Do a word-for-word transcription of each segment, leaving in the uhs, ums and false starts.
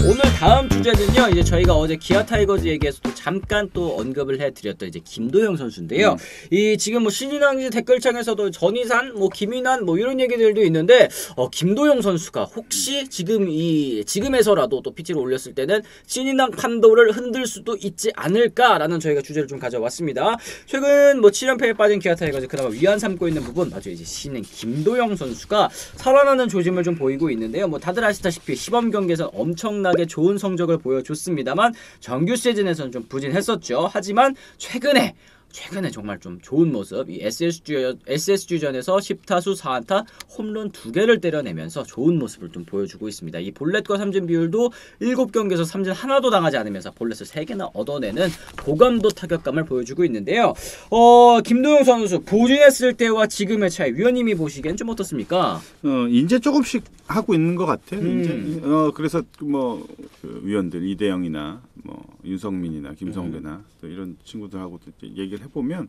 오늘 다음 주제는요, 이제 저희가 어제 기아 타이거즈 얘기에서 또 잠깐 또 언급을 해드렸던 이제 김도영 선수인데요. 음. 이 지금 뭐 신인왕지 댓글창에서도 전희산, 뭐 김인환, 뭐 이런 얘기들도 있는데, 어, 김도영 선수가 혹시 지금 이 지금에서라도 또 피치를 올렸을 때는 신인왕 판도를 흔들 수도 있지 않을까라는 저희가 주제를 좀 가져왔습니다. 최근 뭐 칠 연패에 빠진 기아 타이거즈 그나마 위안 삼고 있는 부분, 맞죠? 이제 신인 김도영 선수가 살아나는 조짐을 좀 보이고 있는데요. 뭐 다들 아시다시피 시범 경기에서 엄청나게 좋은 성적을 보여줬습니다만 정규 시즌에서는 좀 부진했었죠. 하지만 최근에 최근에 정말 좀 좋은 모습, 이 에스에스지, 에스에스지전에서 십 타수 사 안타 홈런 두 개를 때려내면서 좋은 모습을 좀 보여주고 있습니다. 이 볼넷과 삼진 비율도 일곱 경기에서 삼진 하나도 당하지 않으면서 볼넷을 세 개나 얻어내는 고감도 타격감을 보여주고 있는데요. 어, 김도영 선수 부진했을 때와 지금의 차이, 위원님이 보시기엔 좀 어떻습니까? 어, 이제 조금씩 하고 있는 것 같아. 음. 이제 어, 그래서 뭐 그 위원들 이대영이나 뭐 윤성민이나 김성배나 음. 또 이런 친구들하고 얘기를 해보면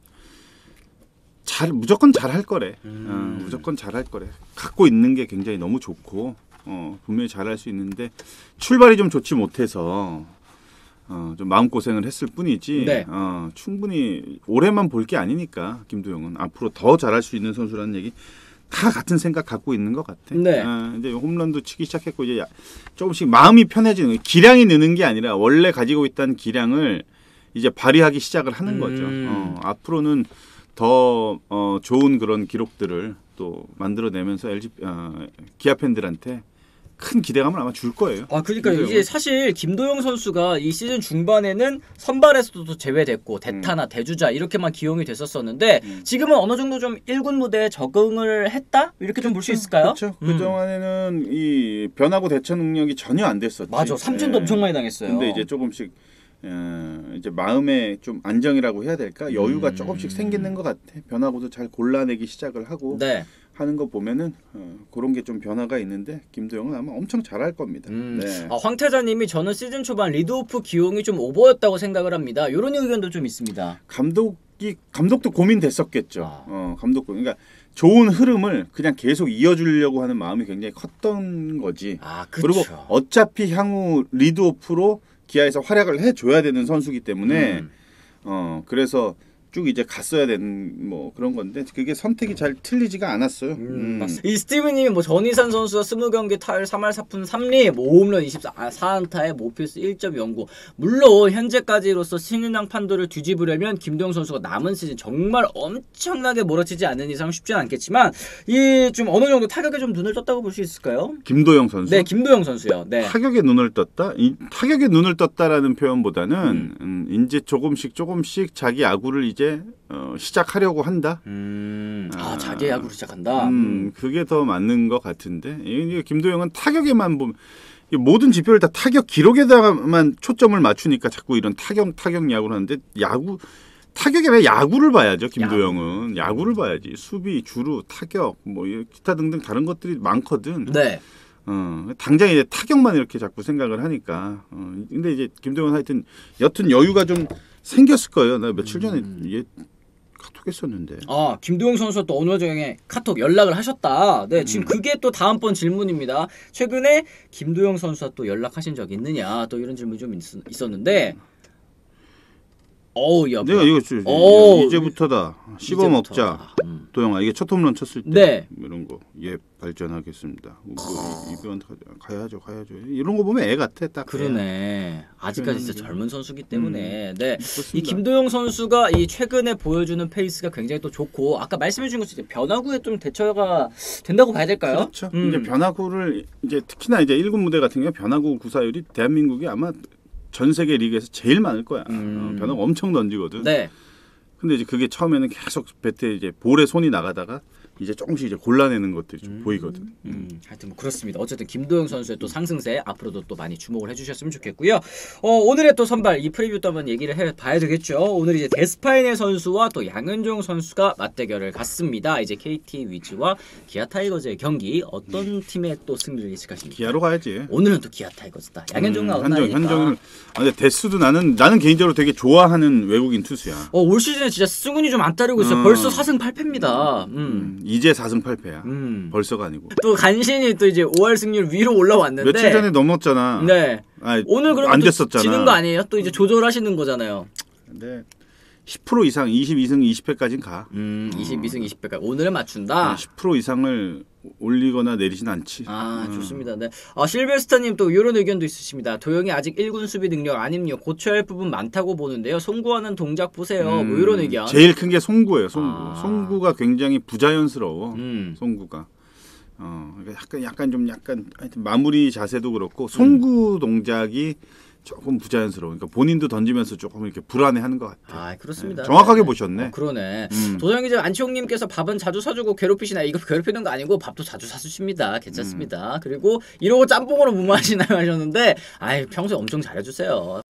잘 무조건 잘할 거래. 음. 어, 무조건 잘할 거래. 갖고 있는 게 굉장히 너무 좋고 어, 분명히 잘할 수 있는데 출발이 좀 좋지 못해서 어, 좀 마음 고생을 했을 뿐이지. 네. 어, 충분히 올해만 볼 게 아니니까 김도영은 앞으로 더 잘할 수 있는 선수라는 얘기. 다 같은 생각 갖고 있는 것 같아. 네. 어, 이제 홈런도 치기 시작했고 이제 조금씩 마음이 편해지는 거예요. 기량이 느는 게 아니라 원래 가지고 있던 기량을 이제 발휘하기 시작을 하는 음. 거죠. 어, 앞으로는 더 어, 좋은 그런 기록들을 또 만들어내면서 엘지 어, 기아 팬들한테 큰 기대감을 아마 줄 거예요. 아, 그러니까 이제 사실 김도영 선수가 이 시즌 중반에는 선발에서도 제외됐고 대타나 음. 대주자 이렇게만 기용이 됐었었는데 음. 지금은 어느 정도 좀 일 군 무대에 적응을 했다? 이렇게 좀 볼 수 있을까요? 그렇죠. 음. 그동안에는 이 변하고 대처 능력이 전혀 안 됐었지. 맞아. 삼진도 네. 엄청 많이 당했어요. 근데 이제 조금씩 어, 이제 마음의 좀 안정이라고 해야 될까? 여유가 음. 조금씩 생기는 것 같아. 변하고도 잘 골라내기 시작을 하고 네. 하는 거 보면은 어, 그런 게 좀 변화가 있는데 김도영은 아마 엄청 잘할 겁니다. 음. 네. 아, 황태자님이 저는 시즌 초반 리드오프 기용이 좀 오버였다고 생각을 합니다. 이런 의견도 좀 있습니다. 감독이 감독도 고민됐었겠죠. 아. 어, 감독 그러니까 좋은 흐름을 그냥 계속 이어주려고 하는 마음이 굉장히 컸던 거지. 아, 그리고 어차피 향후 리드오프로 기아에서 활약을 해줘야 되는 선수기 때문에 음. 어 그래서 쭉 이제 갔어야 되는 뭐 그런 건데 그게 선택이 잘 틀리지가 않았어요. 음, 음. 이 스티브님이 뭐 전희산 선수가 이십 경기 타율 삼 할 사 푼 삼 리, 뭐 오 홈런 이십사 안타에 모필수 일 점 영구. 물론 현재까지로서 신인왕 판도를 뒤집으려면 김도영 선수가 남은 시즌 정말 엄청나게 몰아치지 않는 이상 쉽지는 않겠지만 이 좀 어느 정도 타격에 좀 눈을 떴다고 볼 수 있을까요? 김도영 선수? 네, 김도영 선수요. 네. 타격에 눈을 떴다? 이 타격에 눈을 떴다라는 표현보다는 음. 음, 이제 조금씩 조금씩 자기 야구를 이제 어, 시작하려고 한다. 음, 아, 아 자기 야구를 시작한다. 음, 그게 더 맞는 것 같은데. 이 김도영은 타격에만 보면 모든 지표를 다 타격 기록에다만 초점을 맞추니까 자꾸 이런 타격 타격 야구를 하는데 야구 타격에 왜 야구를 봐야죠. 김도영은 야구. 야구를 봐야지. 수비, 주루, 타격, 뭐 기타 등등 다른 것들이 많거든. 네. 어, 당장 이제 타격만 이렇게 자꾸 생각을 하니까. 어, 근데 이제 김도영은 하여튼 여튼 여유가 좀 생겼을 거예요. 나 며칠 전에 음. 이게 카톡 했었는데. 아, 김도영 선수가 또 어느 중에 카톡 연락을 하셨다. 네, 지금 음. 그게 또 다음번 질문입니다. 최근에 김도영 선수와 또 연락하신 적 있느냐? 또 이런 질문이 좀 있, 있었는데. 어우, 야. 내가 이거 주, 오, 이제부터다. 씹어 먹자. 음. 도영아, 이게 첫 홈런 쳤을 때 네. 이런 거. 예, 발전하겠습니다. 뭐, 이번 가야죠, 가야죠. 이런 거 보면 애 같아, 딱. 그러네. 아직까지 진짜 젊은 선수기 때문에. 음. 네. 그렇습니다. 이 김도영 선수가 이 최근에 보여주는 페이스가 굉장히 또 좋고 아까 말씀해 주신 것처럼 변화구에 좀 대처가 된다고 봐야 될까요? 그렇죠. 음. 이제 변화구를 이제 특히나 이제 일 군 무대 같은 경우 변화구 구사율이 대한민국이 아마 전 세계 리그에서 제일 많을 거야. 음. 어, 변화가 엄청 던지거든. 네. 근데 이제 그게 처음에는 계속 배트에 이제 볼에 손이 나가다가 이제 조금씩 이제 골라내는 것들이 좀 음. 보이거든. 음. 음. 하여튼 뭐 그렇습니다. 어쨌든 김도영 선수의 또 상승세 앞으로도 또 많이 주목을 해주셨으면 좋겠고요. 어, 오늘의 또 선발 이 프리뷰 또 한번 얘기를 해봐야 되겠죠. 오늘 이제 데스파이네 선수와 또 양현종 선수가 맞대결을 갖습니다. 이제 케이티 위즈와 기아 타이거즈의 경기 어떤 음. 팀의 또 승리를 예측하십니까? 기아로 가야지. 오늘은 또 기아 타이거즈다. 양현종 음, 나오나니까. 현종, 현종은 아, 근데 데스도 나는 나는 개인적으로 되게 좋아하는 외국인 투수야. 어, 올 시즌에 진짜 승운이 좀 안 따르고 있어요. 어. 벌써 사 승 팔 패입니다. 음. 음. 이제 사 승 팔 패야. 음. 벌써가 아니고. 또 간신히 또 이제 오 할 승률 위로 올라왔는데 며칠 전에 넘었잖아. 네. 아니, 오늘 그러면 안 또 됐었잖아. 지는 거 아니에요? 또 이제 조절하시는 거잖아요. 근데 십 퍼센트 이상 이십이 승 이십 패까지는 가. 음, 이십이 승 이십 패까지 오늘은 맞춘다. 십 퍼센트 이상을 올리거나 내리진 않지. 아 음. 좋습니다. 네. 아, 실베스타님 또 이런 의견도 있으십니다. 도영이 아직 일 군 수비 능력 아님요. 고쳐야 할 부분 많다고 보는데요. 송구하는 동작 보세요. 음, 뭐 이런 의견. 제일 큰 게 송구예요. 송구. 아. 송구가 굉장히 부자연스러워. 음. 송구가. 어, 그러니까 약간 약간 좀 약간 하여튼 마무리 자세도 그렇고 송구 음. 동작이 조금 부자연스러워. 그러니까 본인도 던지면서 조금 이렇게 불안해하는 것 같아. 아 그렇습니다. 네, 정확하게 네. 보셨네. 어, 그러네. 음. 도정이 좀 안치홍님께서 밥은 자주 사주고 괴롭히시나 이거 괴롭히는 거 아니고 밥도 자주 사주십니다. 괜찮습니다. 음. 그리고 이러고 짬뽕으로 무마하시나요 하셨는데, 아이 평소에 엄청 잘해주세요.